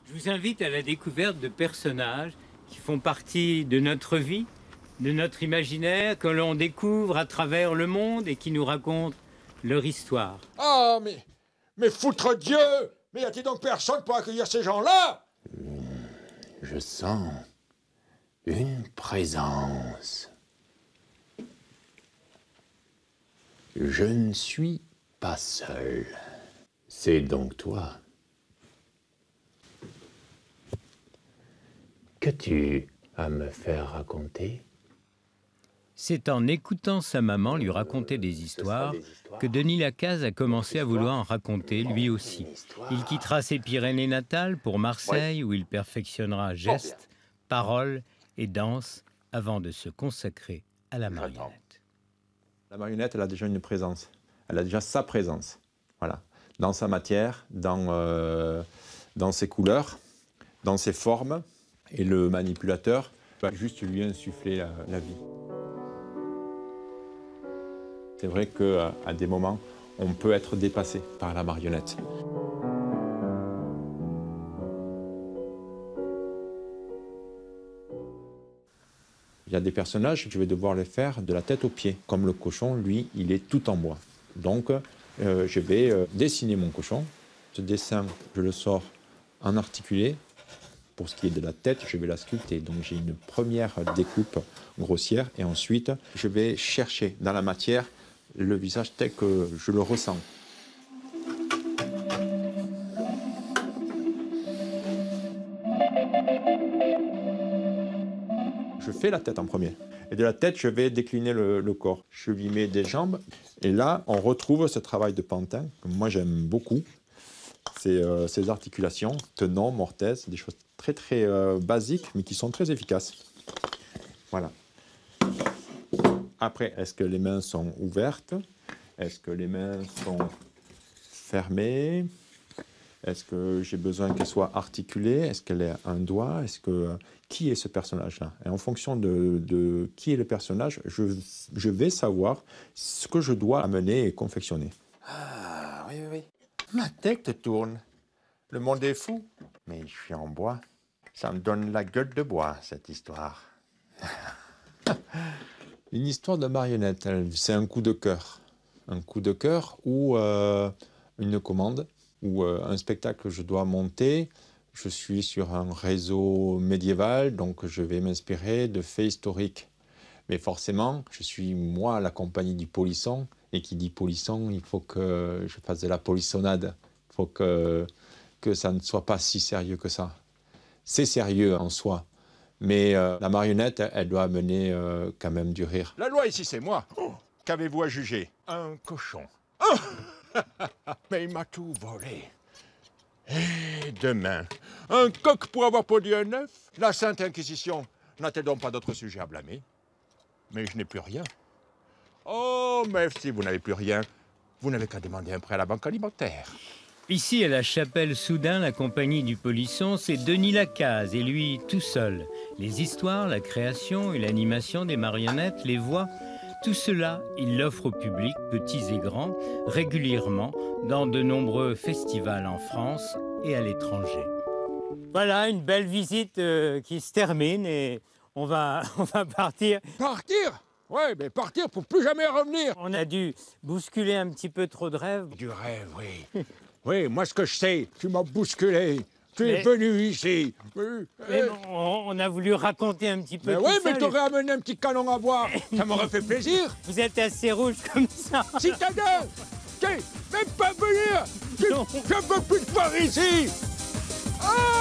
Je vous invite à la découverte de personnages qui font partie de notre vie, de notre imaginaire, que l'on découvre à travers le monde et qui nous racontent leur histoire. Ah, mais foutre Dieu! Mais y a-t-il donc personne pour accueillir ces gens-là? Je sens une présence. Je ne suis pas seul. C'est donc toi. Qu'as-tu à me faire raconter? C'est en écoutant sa maman lui raconter des histoires que Denis Lacaze a commencé à vouloir en raconter lui aussi. Il quittera ses Pyrénées natales pour Marseille où il perfectionnera gestes, paroles et danse avant de se consacrer à la marionnette. La marionnette, elle a déjà une présence. Elle a déjà sa présence. Voilà. Dans sa matière, dans ses couleurs, dans ses formes. Et le manipulateur va juste lui insuffler la vie. C'est vrai qu'à des moments, on peut être dépassé par la marionnette. Il y a des personnages que je vais devoir les faire de la tête aux pieds. Comme le cochon, lui, il est tout en bois. Donc, je vais dessiner mon cochon. Ce dessin, je le sors en articulé. Pour ce qui est de la tête, je vais la sculpter. Donc j'ai une première découpe grossière et ensuite je vais chercher dans la matière le visage tel que je le ressens. Je fais la tête en premier. Et de la tête, je vais décliner le corps. Je lui mets des jambes et là, on retrouve ce travail de pantin que moi j'aime beaucoup. Ces articulations, tenons, mortaises, des choses très très basiques, mais qui sont très efficaces. Voilà. Après, est-ce que les mains sont ouvertes? Est-ce que les mains sont fermées? Est-ce que j'ai besoin qu'elles soient articulées? Est-ce qu'elle a un doigt? Qui est ce personnage-là? Et en fonction de qui est le personnage, je vais savoir ce que je dois amener et confectionner. Ah, oui, oui, oui. Ma tête tourne. Le monde est fou. Mais je suis en bois. Ça me donne la gueule de bois, cette histoire. Une histoire de marionnette, c'est un coup de cœur. Un coup de cœur ou une commande ou un spectacle que je dois monter. Je suis sur un réseau médiéval, donc je vais m'inspirer de faits historiques. Mais forcément, je suis, moi, à la compagnie du polisson. Et qui dit polisson, il faut que je fasse de la polissonnade. Il faut que ça ne soit pas si sérieux que ça. C'est sérieux en soi. Mais la marionnette, elle doit amener quand même du rire. La loi ici, c'est moi. Oh, qu'avez-vous à juger? Un cochon. Oh mais il m'a tout volé. Et demain, un coq pour avoir pondu un œuf? La Sainte Inquisition n'a-t-elle donc pas d'autre sujet à blâmer? Mais je n'ai plus rien. Oh, mais si vous n'avez plus rien, vous n'avez qu'à demander un prêt à la banque alimentaire. Ici, à la chapelle Soudain, la compagnie du polisson, c'est Denis Lacaze et lui tout seul. Les histoires, la création et l'animation des marionnettes, les voix, tout cela, il l'offre au public, petits et grands, régulièrement, dans de nombreux festivals en France et à l'étranger. Voilà, une belle visite qui se termine et on va partir. Partir? Ouais, mais partir pour plus jamais revenir. On a dû bousculer un petit peu trop de rêves. Du rêve, oui. Oui, moi ce que je sais, tu m'as bousculé. Tu es venu ici. Mais on a voulu raconter un petit peu mais tout oui, ça. mais t'aurais amené un petit canon à boire. Ça m'aurait fait plaisir. Vous êtes assez rouge comme ça. Citadin, t'es même pas venir. Je ne veux plus te voir ici. Ah